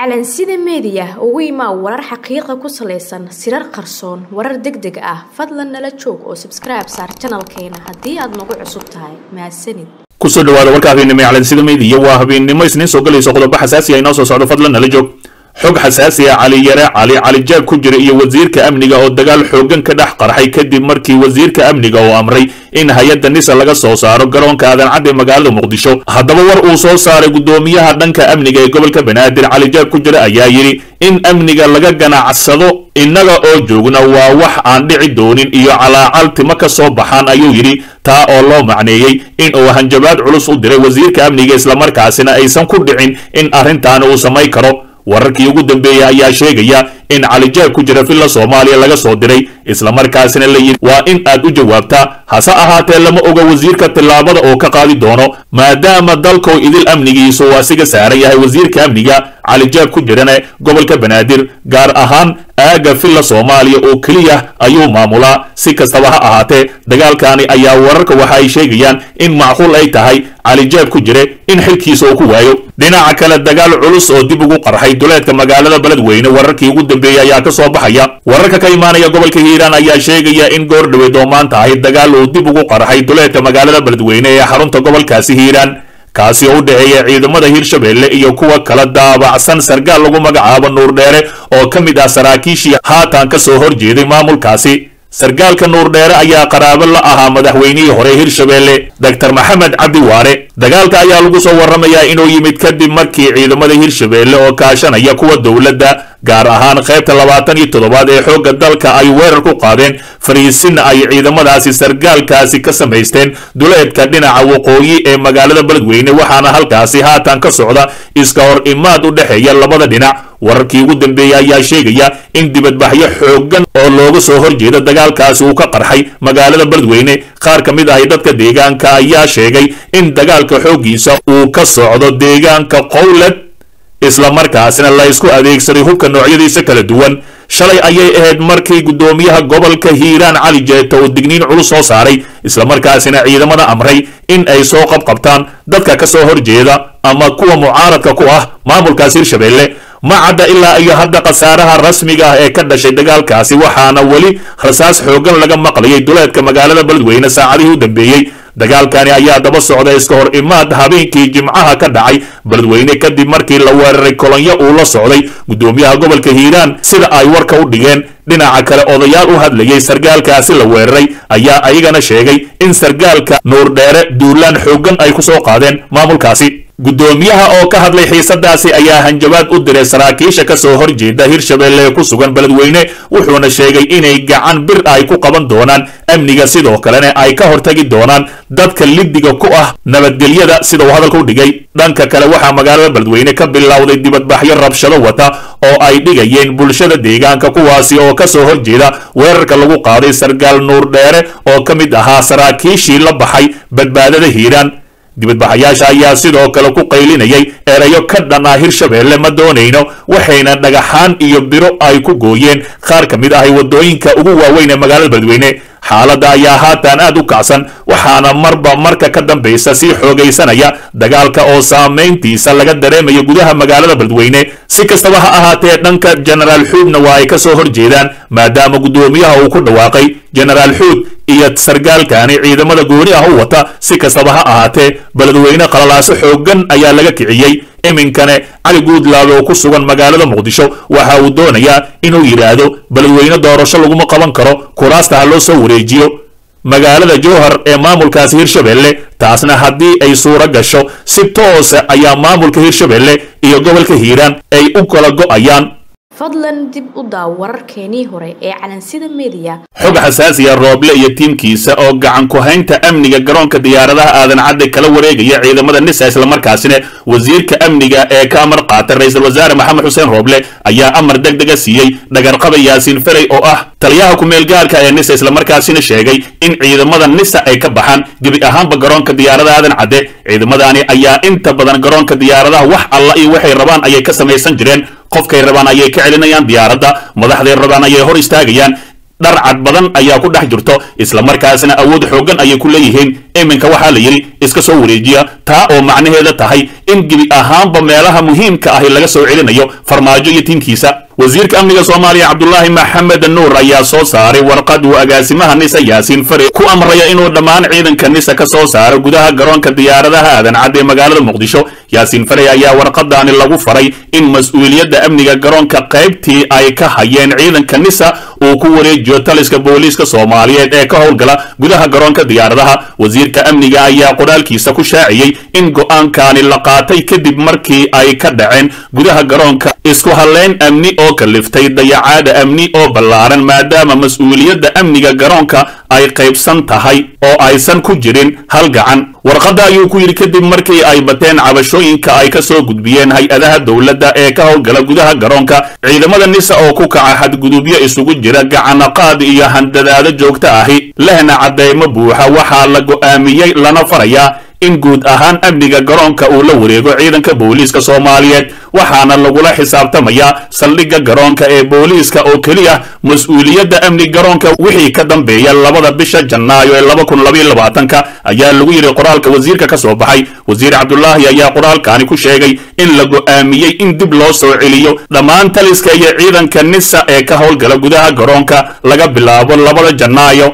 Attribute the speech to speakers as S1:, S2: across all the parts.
S1: calansida media ugu imaa warar xaqiiqo ku saleysan sirar qarsoon warar degdeg ah fadlan nala joog oo subscribe saar channelkeena hadii aad nagu cusub tahay mahadsanid
S2: kusoo dhawaada warka habeenimo calansida media waa habeenimo isniin soo galayso qodobo xasaasi ah inoo soo socdo fadlan nala joog xog xasaasi ah cali jaab ku jira iyo wasiirka amniga oo dagaal xoogan ka dhex qarxay kadib markii wasiirka amniga oo amray in hay'adda nisa laga soo saaro garoonka aadan cad ee magaalada muqdisho haddaba war uu soo saaray gudoomiyaha dhanka amniga ee gobolka banaadir cali jaab ku jira ayaa yiri in amniga laga ganacsado innaga oo joogna waa wax aan dhici doonin iyo calaaltima ka soo baxaan ayuu yiri taa oo loo macneeyay in uu hanjabaad culus u diray wasiirka amniga isla markaasina aysan ku dhicin in arrintan uu samay karo wararkii ugu dambeeyay ayaa sheegaya in cali jaab ku jira filla Soomaaliya laga soo diray isla markaasina la yiri waa in aad u jawaabtaa hase ahaatee lama oga wasiirka tilaabada oo ka qaadi doono maadaama dalkoo idil amnigiisu waa siga saaran yahay wasiirka amniga cali jaab ku jirana gobolka banaadir gaar ahaan aaga filla Soomaaliya oo kaliya ayuu maamulaa si kastaba ha ahaatee dagaalkaani ayaa wararka waxa ay sheegayaan in macquul ay tahay cali jaab ku jira in xilkiisa uu ku waayo dhinaca kale dagaal culus oo dib ugu qarxay duleedka magaalada Beledweyne wararkii ugu dambeeyay ayaa ka soo baxaya wararka ka imaanaya gobolka Hiiraan ayaa sheegaya in goor dhaweed oo maanta ay dagaal uu dib ugu qarxay duleedka magaalada Beledweyne ee xarunta gobolkaasi Hiiraan kaasi oo u dhaxeeya ciidamada Hirshabeelle iyo kuwa kala daabacsan sargaal lagu magacaabo Nuur Dheere oo kamid ah saraakiishii haatan ka soo horjeeday maamulkaasi sargaalka Nuur Dheere ayaa qaraabo la ahaa madaxweynihii hore Hirshabeelle Dr. Maxamed Cabdi Waare dagaalka ayaa lagu soo waramayaa inuu yimid kadib markii ciidamada Hirshabeelle oo kaashanaya kuwa dawladda gaar ahaan qaybta 27 ee xoogga dalka ay weerar ku qaadeen fariisin ay ciidamadaasi sargaalkaasi ka sameysteen duleedka dhinaca waqooyi ee magaalada Beledweyne waxaana halkaasi haatan ka socda iska hor imaad u dhaxeeya labada dhinac wararkii ugu dambeeyay ayaa sheegaya in dibadbaxyo xoogan oo looga soo horjeeda dagaalkaasi uu ka qarxay magaalada Beledweyne qaar kamid ah dadka deegaanka ayaa sheegay in dagaalka xoogiisa uu ka socdo deegaanka Qowlad isla markaasina la isku adeegsaday hubka noocyadiisa kala duwan shalay ayay ahayd markii gudoomiyaha gobolka Hiiraan Cali Jeeto oo digniin culus soo saaray isla markaasina ciidamada amray in ay soo qabqabtaan dadka ka soo horjeeda ama kuwa mucaaradka ku ah maamulkaasi Hirshabeelle ma cadda ilaa iyo hadda qasaaraha rasmiga ah ee ka dhashay dagaalkaasi waxaana wali rasaas xoogan laga maqlayay duleedka magaalada Beledweyne saacadihii u dambeeyay dagaalkani ayaa daba socday iska hor imaad habeenkii Jimcaha ka dhacay Beledweyne kadib markii la weeraray kolonyo uu la socday gudoomiyaha gobolka Hiiraan sida ay warka u dhigeen dhinaca kale odayaal u hadlayay sargaalkaasi la weeraray ayaa ayagana sheegay in sargaalka Nuur Dheere duulaan xoogan ay ku soo qaadeen maamulkaasi gudoomiyaha oo ka hadlay xiisadaasi ayaa hanjabaad u diray saraakiisha ka soo horjeeda Hirshabeelle ku sugan Beledweyne wuxuuna sheegay inay gacan bir ay ku qaban doonaan amniga sidoo kalena ay ka hortagi doonaan dadka lidiga ku ah nabadgelyada sida uu hadalku dhigay dhanka kale waxa magaalada Beledweyne ka bilowday dibadbaxyo rabshado wata oo ay dhigayeen bulshada deegaanka kuwaasi oo ka soo horjeeda weerarka lagu qaaday sargaal Nuur Dheere oo kamid ahaa saraakiishii la baxay badbaadada Hiiraan dibadbaxayaasha ayaa sidoo kale ku qaylinayay erayo ka dhan ah Hirshabeelle ma doonayno waxayna dhagaxaan iyo biro ay ku gooyeen qaar kamid ah wadooyinka ugu waaweyn ee magaalada Beledweyne xaaladda ayaa haatan aad u kacsan waxaana marka ka dambaysa si xoogaysanaya dagaalka oo saameyntiisa laga dareemayo gudaha magaalada Beledweyne si kastaba ha ahaatee dhanka General Xuudna waa ay ka soo horjeedaan maadaama gudoomiyaha uu ku dhawaaqay General Xuud iyo sargaalkani ciidamada gooni ah u wata si kastaba ha ahaatee Beledweyne qalalaaso xoogan ayaa laga kiciyay iminkane Cali Guudlaabe oo ku sugan magaalada Muqdisho waxa uu doonayaa inuu yiraahdo Beledweyne doorasho laguma qaban karo kuraasta loo soo wareejiyo magaalada Jowhar ee maamulkaasi Hirshabeelle taasna haddii ay suura gasho si toos ah ayaa maamulka Hirshabeelle iyo gobolka Hiiraan ay u kala go'ayaan
S1: fadlan dib u daaw wararkeenii hore ee calansida media
S2: xog xasaasi ah Rooble iyo tiimkiisa oo gacan ku haynta amniga garoonka diyaaradaha aadan cad kala wareegaya ciidamada nisa isla markaasina wasiirka amniga ee ka amar qaatay ra'iisul wasaare Maxamed Xuseen Rooble ayaa amar degdeg ah siiyay dhagarqaba Yaasiin Faray oo ah taliyaha ku meel gaarka ee nisa isla markaasina sheegay in ciidamada nisa ay ka baxaan gabi ahaanba garoonka diyaaradaha aadan cad ciidamadani ayaa inta badan garoonka diyaaradaha wax alla iyo waxay rabaan ayay ka samaysan jireen qofkay rabaan ayay ka celinayaan diyaaradda madaxday rabaan ayay hor istaagayaan dharcad badan ayaa ku dhex jirto isla markaasna awood xoogan ayay ku leeyihiin iminka waxaa la yidhi iska soo wareejiya taa oo macnaheeda tahay in gebi ahaanba meelaha muhiimka ahi laga soo celinayo farmaajo iyo tiimkiisa wasiirka amniga Soomaaliya Cabdullaahi Maxamed Nuur ayaa soo saaray warqad uu agaasimaha NISA Yaasiin Fare ku amraya inuu dhammaan ciidanka NISA ka soo saaro gudaha garoonka diyaaradaha aadan cad ee magaalada Muqdisho Yaasiin Fare ayaa warqadaani lagu faray in mas'uuliyadda amniga garoonka qaybtii ay ka hayeen ciidanka NISA uu ku wareejiyo taliska booliiska Soomaaliyeed ee ka howlgala gudaha garoonka diyaaradaha wasiirka amniga ayaa qoraalkiisa ku shaaciyay in go'aankaani la qaatay kadib markii ay ka dhaceen gudaha garoonka isku haleyn amni oo kaliftay dayacaada amni oo ballaaran maadaama mas'uuliyadda amniga garoonka ay qaybsan tahay oo aysan ku jirin hal gacan warqadda ayuu ku yiri kadib markii ay bateen cabashooyinka ay ka soo gudbiyeen hay'adaha dawladda ee ka howlgala gudaha garoonka ciidamada NISA oo ku kaca xadgudubyo isugu jira gacan qaad iyo handadaada joogto ahi lehna cadeymo buuxa waxaa la go'aamiyay lana farayaa in guud ahaan amniga garoonka uu la wareego ciidanka booliiska Soomaaliyeed waxaana lagula xisaabtamayaa saldhigga garoonka ee booliiska oo kaliya mas'uuliyadda amni garoonka wixii ka dambeeya 2 bisha Janaayo ee 2022 ayaa lagu yiri qoraalka wasiirka ka soo baxay wasiir Cabdullaahi ayaa qoraalkaani ku sheegay in la go'aamiyay in dib loo soo celiyo dhammaan taliska iyo ciidanka NISA ee ka howlgala gudaha garoonka laga bilaabo 2 Janaayo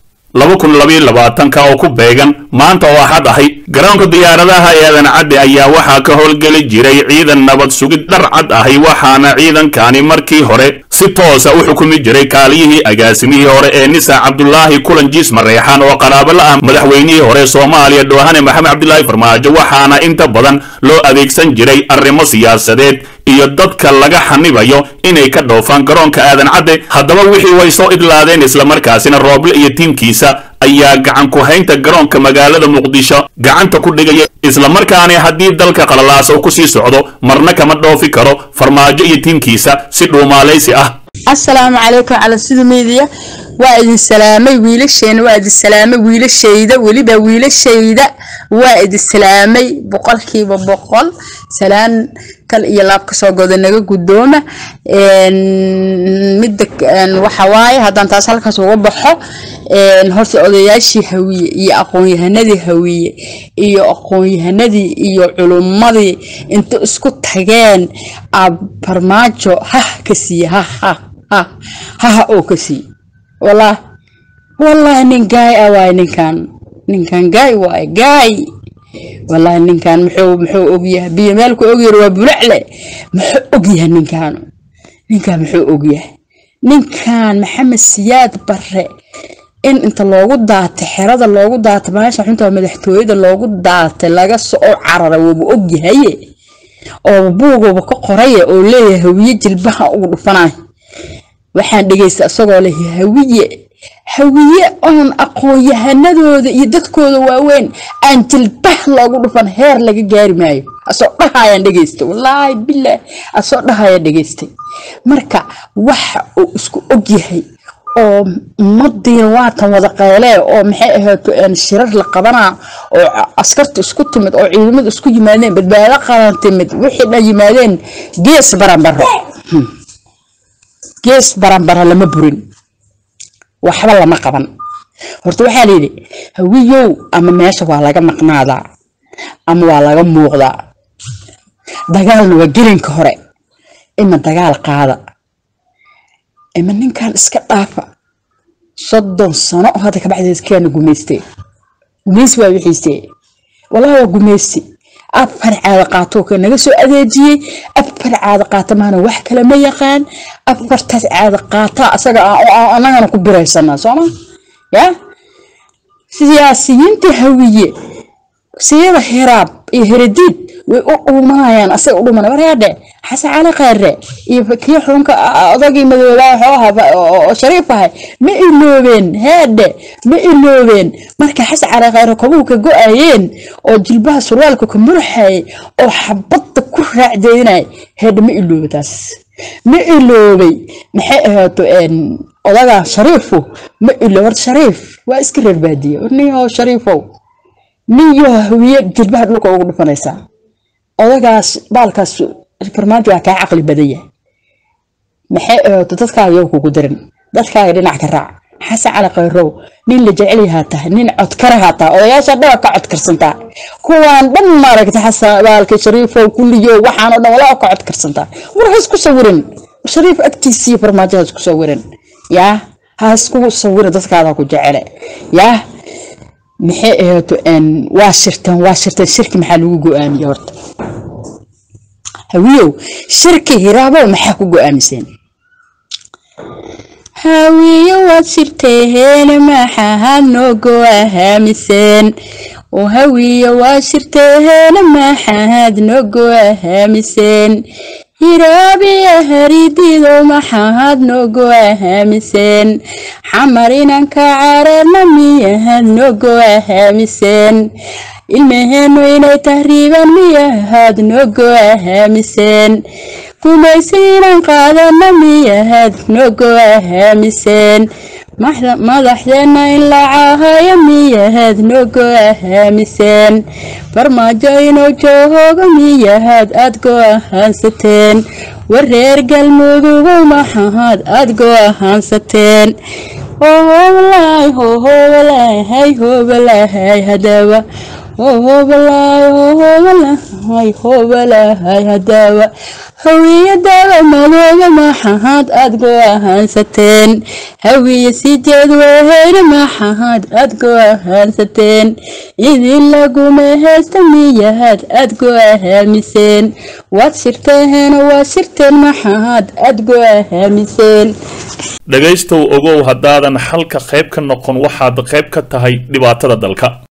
S2: 2022 oo ku beegan maanta oo axad ahi garoonka diyaaradaha ee aadan cad ayaa waxaa ka howlgali jiray ciidan nabad sugid dhar cad ahi waxaana ciidankani markii hore si toos ah u xukumi jiray kaaliyihii agaasimihii hore ee NISA Cabdullaahi Kulanjiis Mareexaan oo qaraabo la ah madaxweynihii hore Soomaaliya Doohane Maxamed Cabdullaahi Farmaajo waxaana inta badan loo adeegsan jiray arrimo siyaasadeed iyo dadka laga xanibayo inay ka dhoofaan garoonka aadan cad haddaba wixii way soo idlaadeen isla markaasina Rooble iyo tiimkiisa ayaa gacan ku haynta garoonka magaalada Muqdisho gacanta ku dhigay isla markaana haddii dalka qalalaas oo ku sii socdo marna kama dhoofi karo farmaajo iyo tiimkiisa si dhuumaaleysi ah
S3: السلام عليكم على السيد ميديا وادي السلامي ويلشين وادي السلامي ويلشيده وليبا ويلشيده وادي السلامي بقولكي بقول سلام كل يلاب كسو غود نغا غدوما مدك waxa waaye hadan taas halkaas uga baxo horta odayaashii hawiye iyo aqoon-yahanadii hawiye iyo aqoon-yahanadii iyo culumadii inta isku tageen farmaajo kasi ha oo kasi والله نين جاي أواي نين كان جاي واي جاي والله نين كان محو أبيه بيمالك أبيه وبلعله محو أبيه نين كان محو أبيه نين كان محمد سياد برا إن أنت لو ضاعت حرادة لو ضاعت ماشي أنت مدحتويد لو ضاعت لاقى سؤال عرر وبأبيه هي أو بوجو بقرية أو ليه هوية البحر أو فناه waxaan dhageysta asagoo leh hawiye on aqoon-yahanadooda iyo dadkooda waaweyn aan jilbaha loogu dhufan heer laga gaari maayo asoo dhahayaan dhageysta wallaahi billah asoo dhahayaan dhageystay marka waxa uu isku og yahay oo ummaddiina waatan wada qaylee oo maxay ahayd shirar la qabanaa oo askarta isku timid oo ciidamada isku yimaadeen badbaado qaran timid wixii dhan yimaadeen gees baranbaro gees baranbaro lama burin waxba lama qaban horta waxa la yiri hawiyow ama meesha waa laga maqnaadaa ama waa laga muuqdaa dagaalna waa gelinka hore ima dagaal qaada ima ninkan iska dhaafa 30 sano hada ka bacdeed keen gumeystay gumeys waa wixiisay wallahi waa gumeystay afar caada qaato ka naga soo adeejiyay afar caada qaata maana wax kale ma yaqaan afartaas caada qaata asaga anagana ku bireysana sooma ya siyaasiyiinta hawiye siyada hiraab iyo hiradid way u umanayaan asaga u dhumanay wareede xasan cali qaare iyo fakiyo xunka odagii madoobaha xooha oo shariif ah ma iloobeen heede ma iloobeen marka xasan cali qaare kuwa ka go'ayeen oo jilbaha surwaalka ku murxay oo xabadda ku raacdeynay heede ma iloobatas ma iloobay maxay ahaato odaga shariifu ma iloobar shariif waa iska reer baadiye niyo shariifow niyo hawiye jilbaha dhulka ugu dhufanaysa odagaas baalkaas farmaajo ka aqli badaya maxay dadka ayo kugu dirin dadkaaga dhinac ka raac xasan cali khayrow nin la jecel yahaa tahay nin codkaraha tahay odayaasha dhawa ka codkarsantaa kuwaan dhan maaragta xasan baalka shariifow kulliyo waxaan oo dhan walaa ka codkarsantaa war ha isku sawirin shariif agtiisii farmaajo ha isku sawirin yaa ha isku sawirin dadkaada ku jecele yaa maxay ahaato waa shirtan shirki maxaa lagu go'aamiyey horta hawiyow shirki hiraabo maxaa ku go'aamiseen hawiyo waad shirteen maxaad noo go'aamiseen oo hawiyo waad shirteen maxaad noo go'aamiseen hiraabiya haridido maxaad noo go'aamiseen xamar inanka cararna miyahaad noo go'aamiseen ilmaheenu inay tahriibaan miyahaad noo go'aamiseen kumaysiinan qaadana miyahaad noo go'aamiseen madaxdeena in la caahayo miyahaad noo go'aamiseen farmaajo inuu joogo miyahaad aad go'aansateen wareer galmudugu maxaad aad go'aansateen hoobalahay hadawa hoobalahay hadawa hawiye dawa madooga maxaad aad go'aansateen hawiye sideed weheyna maxaad aad go'aansateen idin laguma haysta miyahaad aad go'aamiseen waad shirteen maxaad aad go'aamiseen
S2: dhagaystow ogow haddaadan xalka qayb ka noqon waxaad qayb ka tahay dhibaatada dalka.